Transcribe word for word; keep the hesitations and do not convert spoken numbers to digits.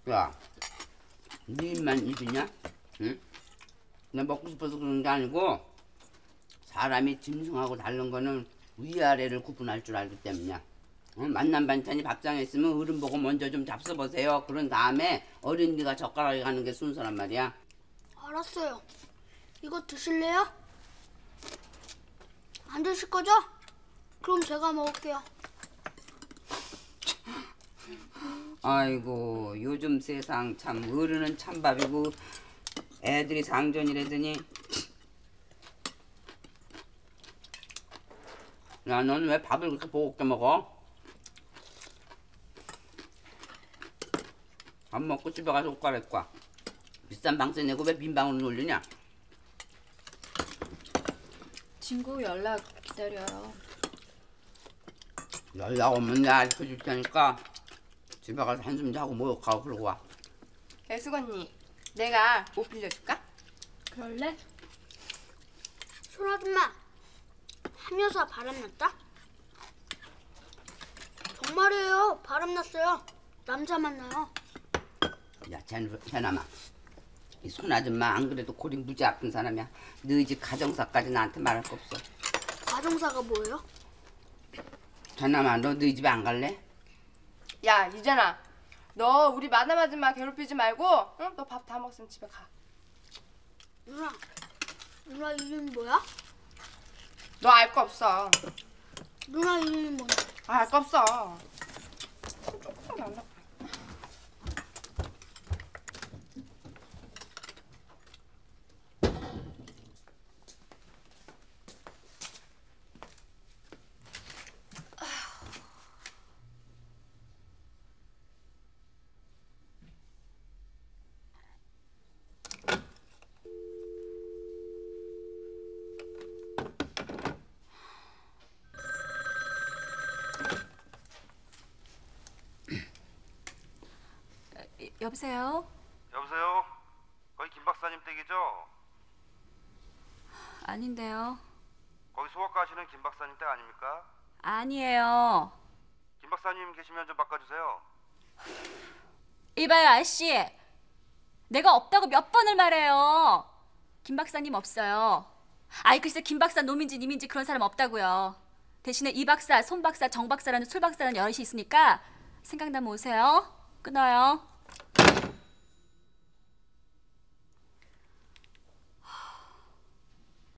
야, 네 입만 입이냐? 응? 내 먹고 싶어서 그런 게 아니고 사람이 짐승하고 다른 거는 위아래를 구분할 줄 알기 때문이야. 어? 만난 반찬이 밥상에 있으면 어른 보고 먼저 좀 잡숴보세요. 그런 다음에 어린이가 젓가락에 가는 게 순서란 말이야. 알았어요. 이거 드실래요? 안 드실 거죠? 그럼 제가 먹을게요. 아이고 요즘 세상 참 어른은 찬밥이고 애들이 상전이라더니. 야, 너는 왜 밥을 그렇게 버겁게 먹어? 밥 먹고 집에 가서 옷 갈아입고 와. 비싼 방세 내고 왜 빈방으로 놀리냐? 친구 연락 기다려요. 연락 오면 내가 알려줄 테니까 집에 가서 한숨 자고 목욕하고 그러고 와. 애숙 언니, 내가 옷 빌려줄까? 그럴래? 손 아줌마, 한 여사 바람났다? 정말이에요. 바람났어요. 남자 만나요. 야, 쟤는 쟤나마. 이 손아줌마 안 그래도 골이 무지 아픈 사람이야. 너희 집 가정사까지 나한테 말할 거 없어. 가정사가 뭐예요? 쟤나마 너 너희 집에 안 갈래? 야, 유전아, 너 우리 마담 아줌마 괴롭히지 말고, 응? 너 밥 다 먹었으면 집에 가. 누나, 누나 이름이 뭐야? 너 알 거 없어. 누나 이름이 뭔데? 아, 알 거 없어. 조금 안 나. 여보세요? 여보세요? 거기 김 박사님 댁이죠? 아닌데요. 거기 소아과 하시는 김 박사님 댁 아닙니까? 아니에요. 김 박사님 계시면 좀 바꿔주세요. 이봐요 아저씨. 내가 없다고 몇 번을 말해요. 김 박사님 없어요. 아이 글쎄 김 박사 놈인지 님인지 그런 사람 없다고요. 대신에 이 박사, 손 박사, 정 박사라는 술 박사라는 여럿이 있으니까 생각나면 오세요. 끊어요.